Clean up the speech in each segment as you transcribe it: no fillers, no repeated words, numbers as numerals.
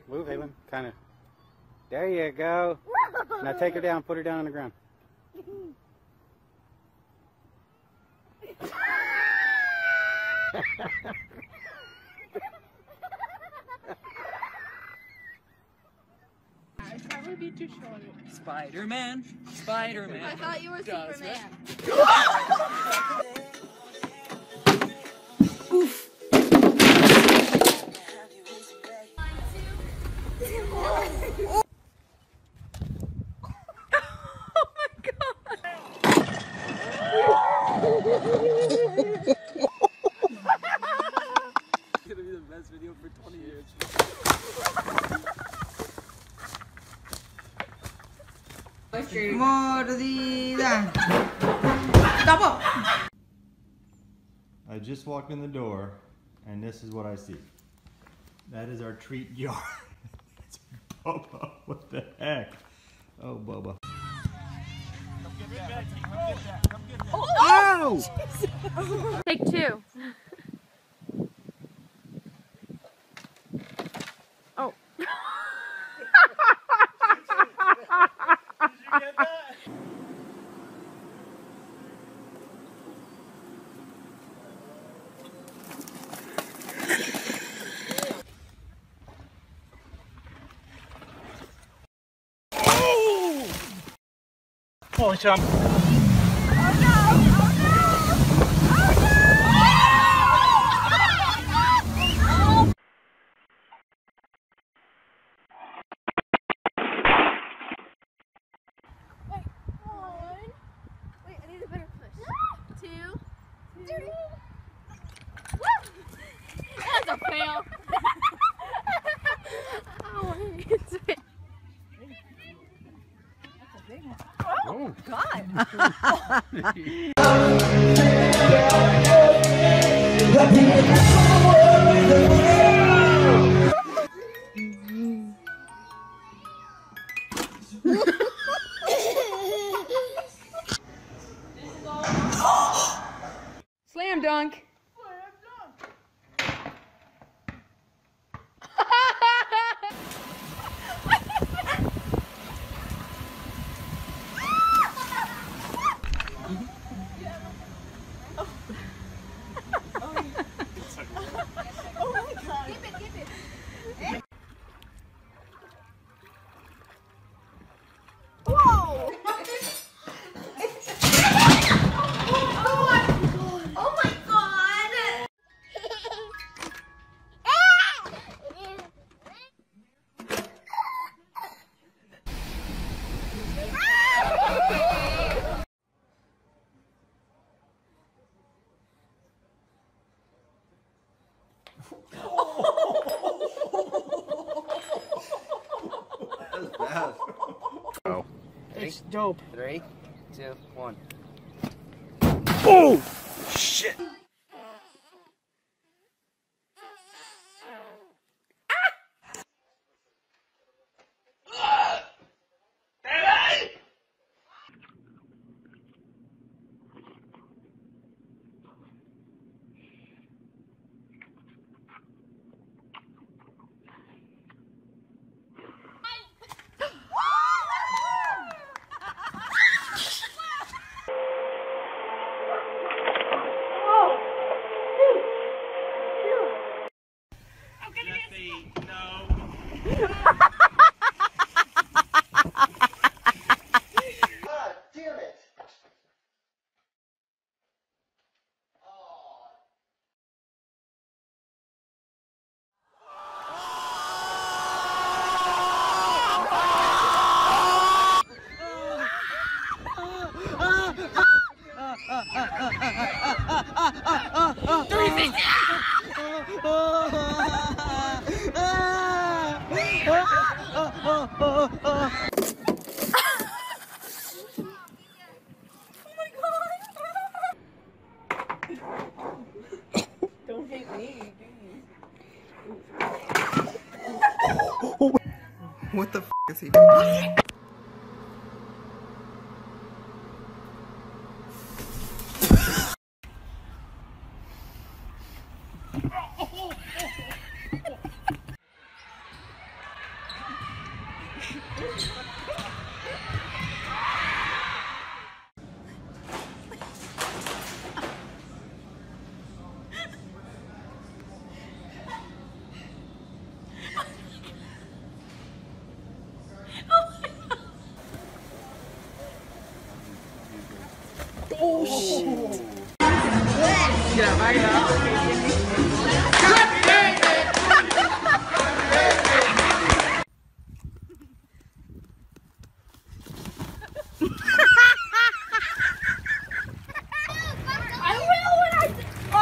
Move, Aylin. Kind of. There you go. Now take her down. Put her down on the ground. I'd probably be too short. Spider-Man, Spider-Man. I thought you were Superman. Oof. It's gonna be the best video for 20 years. Mordida. I just walked in the door, and this is what I see. That is our treat jar. It's Bubba. What the heck? Oh, Bubba. Come get that. Come get that. Come get that. Oh! Take two. Oh. Did you get that? Holy chump. Wait, I need a better push. 2, 3. That's a fail. Oh, it's it. Oh, God. Slam dunk. Oh. It's dope. 3, 2, 1. Oh! Shit! Don't hit me. What the f is he doing? shit. I will when I...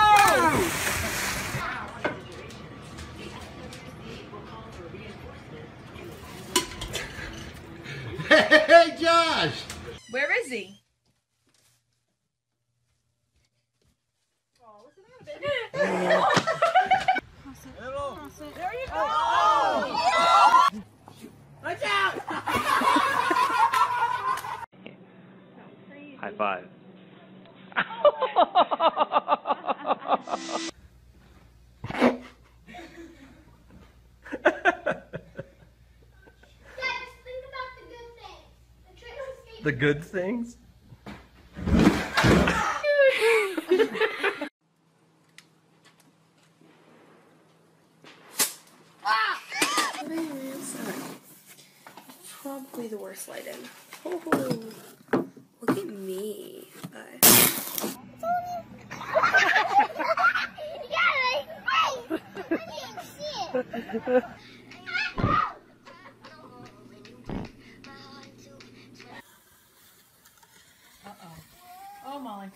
Hey, Josh! Where is he? There you go. Oh! Watch out! High five. The good things? Probably the worst lighting. Oh, look at me. Oh, Molly.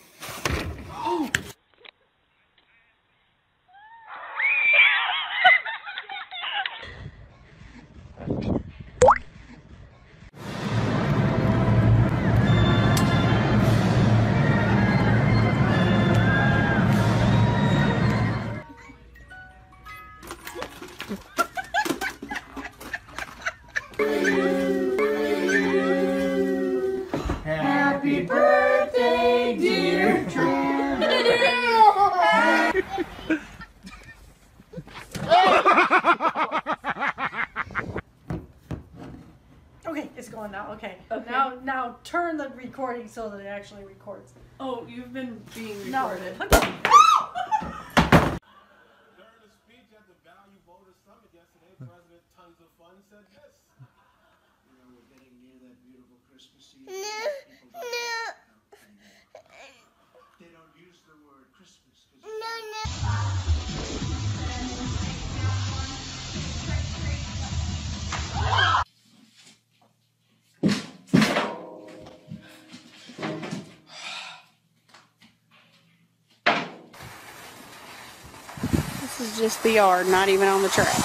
Happy birthday, dear Okay, it's going now. Okay. Now turn the recording so that it actually records. Oh, you've been being No. recorded. Okay. During a speech at the Value Voters Summit yesterday, President Tons of Fun said this. You know, we're getting near that beautiful Christmas season. They don't use the word Christmas. This is just the yard, not even on the track.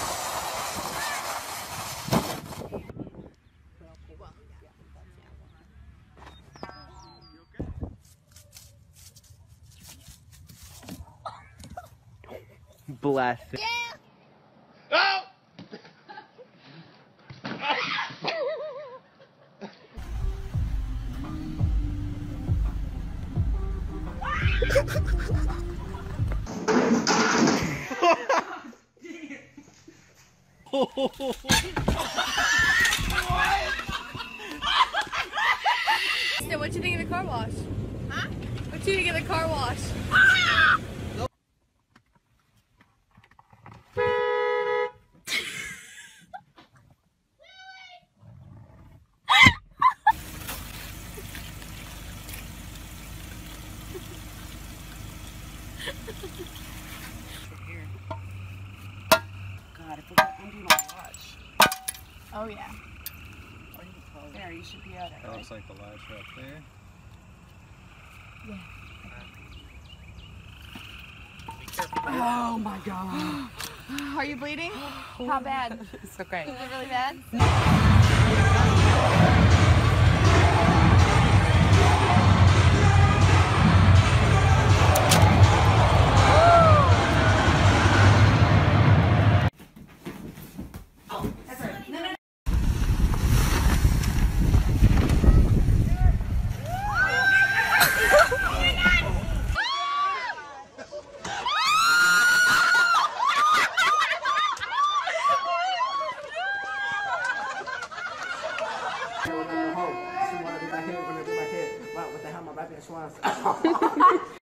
Bless it. So what you think of the car wash? Huh? What you think of the car wash? God, if we don't undo my watch. Oh yeah. There, you should be at it. That looks like the latch right there. Oh my God. Are you bleeding? How bad? It's okay. Is it really bad? What the hell, my back in Schwanz.